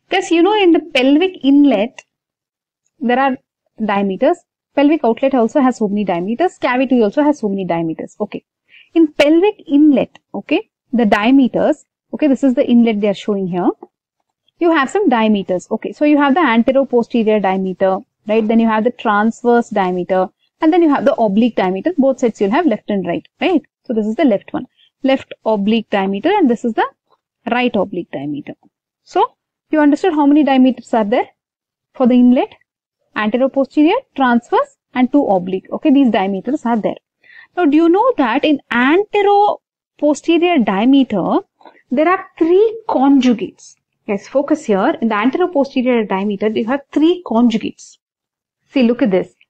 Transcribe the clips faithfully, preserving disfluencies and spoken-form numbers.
Because you know in the pelvic inlet, there are diameters. Pelvic outlet also has so many diameters. Cavity also has so many diameters. Okay. In pelvic inlet, okay, the diameters, okay, this is the inlet they are showing here. You have some diameters. Okay. So you have the antero-posterior diameter, right? Then you have the transverse diameter. And then you have the oblique diameter. Both sides you'll have left and right, right? So this is the left one. Left oblique diameter, and this is the right oblique diameter. So you understood how many diameters are there for the inlet? Antero-posterior, transverse, and two oblique. Okay, these diameters are there. Now, do you know that in antero-posterior diameter, there are three conjugates. Yes, focus here. In the antero-posterior diameter, you have three conjugates. See, look at this.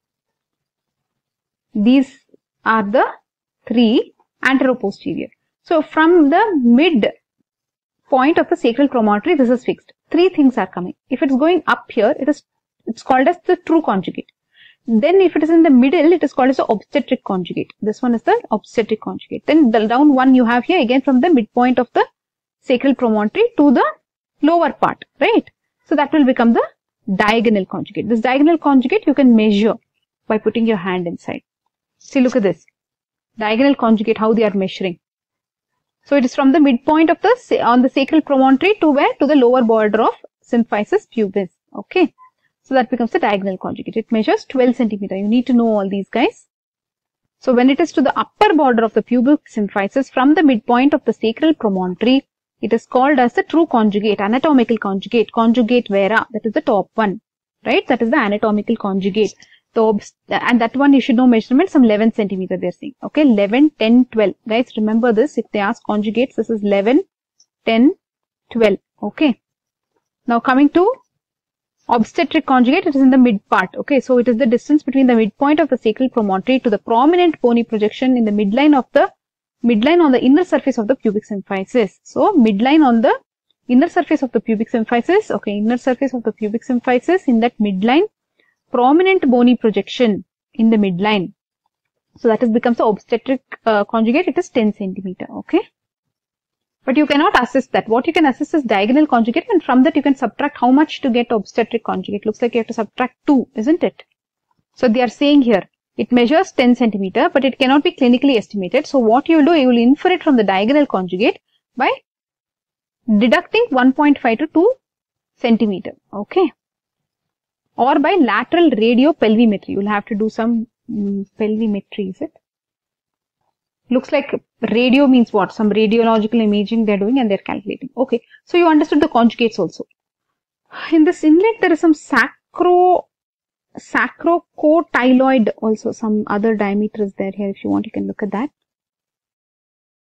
These are the three antero-posterior. So, from the mid point of the sacral promontory, this is fixed. Three things are coming. If it is going up here, it is it's called as the true conjugate. Then, if it is in the middle, it is called as the obstetric conjugate. This one is the obstetric conjugate. Then, the down one you have here again from the midpoint of the sacral promontory to the lower part, right? So, that will become the diagonal conjugate. This diagonal conjugate you can measure by putting your hand inside. See, look at this. Diagonal conjugate, how they are measuring. So, it is from the midpoint of the, on the sacral promontory to where? To the lower border of symphysis pubis. Okay. So, that becomes the diagonal conjugate. It measures twelve centimeter. You need to know all these guys. So, when it is to the upper border of the pubic symphysis from the midpoint of the sacral promontory, it is called as the true conjugate, anatomical conjugate, conjugate vera. That is the top one, right? That is the anatomical conjugate. So, and that one you should know measurement, some eleven centimeter they're saying. Okay, eleven, ten, twelve. Guys, remember this. If they ask conjugates, this is eleven, ten, twelve. Okay. Now, coming to obstetric conjugate, it is in the mid part. Okay, so it is the distance between the midpoint of the sacral promontory to the prominent bony projection in the midline of the midline on the inner surface of the pubic symphysis. So, midline on the inner surface of the pubic symphysis. Okay, inner surface of the pubic symphysis, in that midline, prominent bony projection in the midline. So, that is becomes the obstetric uh, conjugate. It is ten centimeter. Okay. But you cannot assess that. What you can assess is diagonal conjugate, and from that you can subtract how much to get obstetric conjugate. Looks like you have to subtract two, isn't it? So, they are saying here, it measures ten centimeter, but it cannot be clinically estimated. So, what you will do, you will infer it from the diagonal conjugate by deducting one point five to two centimeter. Okay. Or by lateral radiopelvimetry. You will have to do some um, pelvimetry, is it? Looks like radio means what? Some radiological imaging they are doing and they are calculating. Okay. So, you understood the conjugates also. In this inlet, there is some sacro, sacrocotyloid also. Some other diameter is there here. If you want, you can look at that.